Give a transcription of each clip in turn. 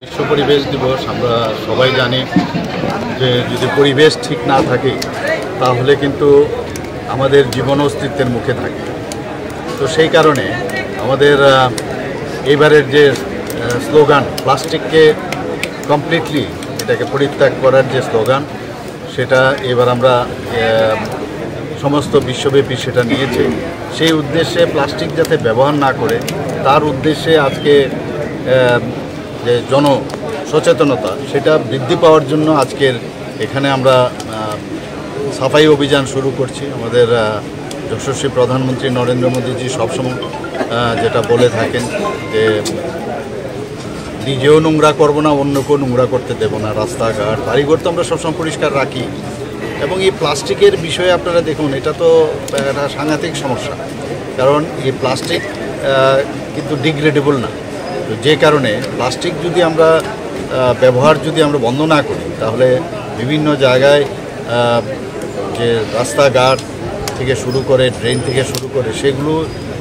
বিশ্ব পরিবেশ দিবস আমরা সবাই জানি যে যদি পরিবেশ ঠিক না থাকে তাহলে কিন্তু আমাদের জীবন অস্তিত্বের মুখে থাকে। তো সেই কারণে আমাদের এইবারের যে স্লোগান প্লাস্টিককে কমপ্লিটলি এটাকে পরিত্যাগ করার যে স্লোগান সেটা এবার আমরা সমস্ত বিশ্বব্যাপী সেটা নিয়েছে। সেই উদ্দেশ্যে প্লাস্টিক যাতে ব্যবহার না করে তার উদ্দেশ্যে আজকে যে জন সচেতনতা সেটা বৃদ্ধি পাওয়ার জন্য আজকের এখানে আমরা সাফাই অভিযান শুরু করছি। আমাদের যশস্বী প্রধানমন্ত্রী নরেন্দ্র মোদীজি সবসময় যেটা বলে থাকেন যে নিজেও নোংরা করবো না, অন্যকেও নোংরা করতে দেবো না। রাস্তাঘাট বাড়িঘর তো আমরা সবসময় পরিষ্কার রাখি, এবং এই প্লাস্টিকের বিষয়ে আপনারা দেখুন এটা তো একটা সাংঘাতিক সমস্যা, কারণ এই প্লাস্টিক কিন্তু ডিগ্রেডেবল না। তো যে কারণে প্লাস্টিক যদি আমরা ব্যবহার যদি আমরা বন্ধ না করি তাহলে বিভিন্ন জায়গায় যে রাস্তাঘাট থেকে শুরু করে ড্রেন থেকে শুরু করে সেগুলো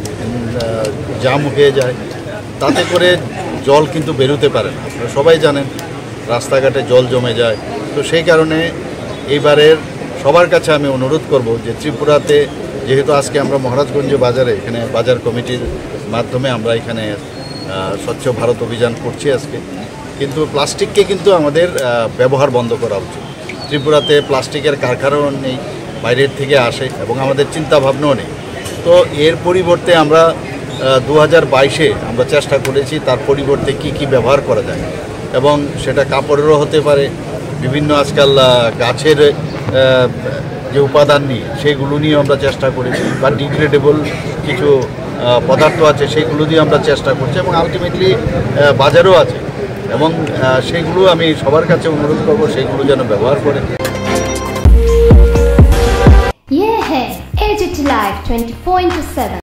জাম হয়ে যায়, তাতে করে জল কিন্তু বেরোতে পারে না। আপনারা সবাই জানেন রাস্তাঘাটে জল জমে যায়। তো সেই কারণে এইবারের সবার কাছে আমি অনুরোধ করব যে ত্রিপুরাতে যেহেতু আজকে আমরা মহারাজগঞ্জ বাজারে এখানে বাজার কমিটির মাধ্যমে আমরা এখানে স্বচ্ছ ভারত অভিযান করছি আজকে, কিন্তু প্লাস্টিককে কিন্তু আমাদের ব্যবহার বন্ধ করা উচিত। ত্রিপুরাতে প্লাস্টিকের কারখানাও নেই, বাইরের থেকে আসে এবং আমাদের চিন্তাভাবনাও নেই। তো এর পরিবর্তে আমরা 2022-এ আমরা চেষ্টা করেছি তার পরিবর্তে কি ব্যবহার করা যায়, এবং সেটা কাপড়েরও হতে পারে, বিভিন্ন আজকাল গাছের যে উপাদান নিয়ে সেগুলো নিয়ে আমরা চেষ্টা করেছি, বা ডিগ্রেডেবল কিছু পদার্থ আছে সেগুলো দিয়ে আমরা চেষ্টা করছি, এবং আলটিমেটলি বাজারও আছে, এবং সেগুলো আমি সবার কাছে অনুরোধ করবো সেগুলো যেন ব্যবহার করে। ये है एजिट लाइव 24/7।